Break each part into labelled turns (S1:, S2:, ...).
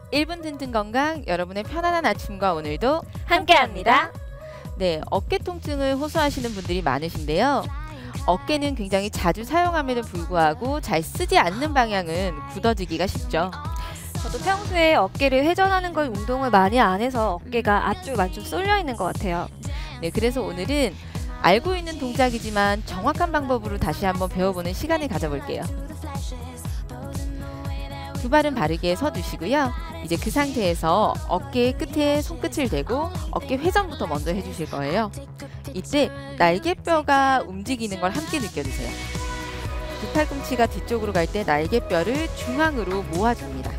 S1: 1분 튼튼 건강, 여러분의 편안한 아침과 오늘도
S2: 함께합니다.
S1: 네, 어깨 통증을 호소하시는 분들이 많으신데요. 어깨는 굉장히 자주 사용함에도 불구하고 잘 쓰지 않는 방향은 굳어지기가 쉽죠.
S2: 저도 평소에 어깨를 회전하는 걸 운동을 많이 안 해서 어깨가 앞쪽 안쪽 쏠려 있는 것 같아요.
S1: 네, 그래서 오늘은 알고 있는 동작이지만 정확한 방법으로 다시 한번 배워보는 시간을 가져볼게요. 두 발은 바르게 서두시고요. 이제 그 상태에서 어깨 끝에 손끝을 대고 어깨 회전부터 먼저 해주실 거예요. 이때 날개뼈가 움직이는 걸 함께 느껴주세요. 두 팔꿈치가 뒤쪽으로 갈 때 날개뼈를 중앙으로 모아줍니다.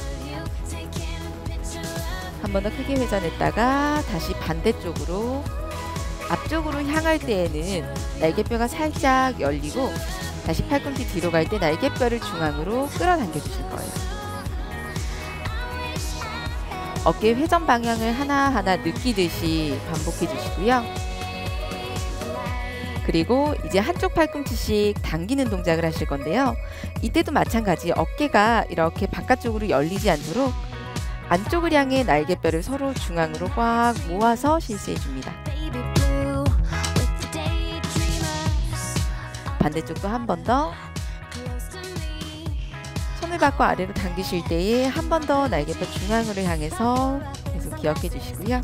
S1: 한 번 더 크게 회전했다가 다시 반대쪽으로 앞쪽으로 향할 때에는 날개뼈가 살짝 열리고 다시 팔꿈치 뒤로 갈 때 날개뼈를 중앙으로 끌어당겨 주실 거예요. 어깨 회전 방향을 하나하나 느끼듯이 반복해 주시고요. 그리고 이제 한쪽 팔꿈치씩 당기는 동작을 하실 건데요. 이때도 마찬가지 어깨가 이렇게 바깥쪽으로 열리지 않도록 안쪽을 향해 날개뼈를 서로 중앙으로 꽉 모아서 실시해 줍니다. 반대쪽도 한 번 더. 손을 받고 아래로 당기실 때에 한 번 더 날개뼈 중앙으로 향해서 계속 기억해 주시고요.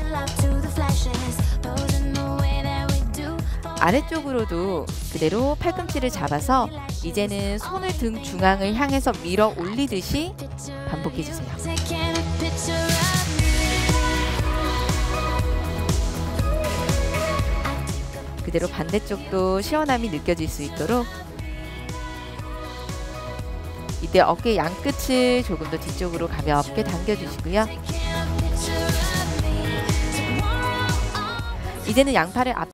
S1: 아래쪽으로도 그대로 팔꿈치를 잡아서 이제는 손을 등 중앙을 향해서 밀어 올리듯이 반복해 주세요. 그대로 반대쪽도 시원함이 느껴질 수 있도록 이때 어깨 양끝을 조금 더 뒤쪽으로 가볍게 당겨주시고요. 이제는 양팔을 앞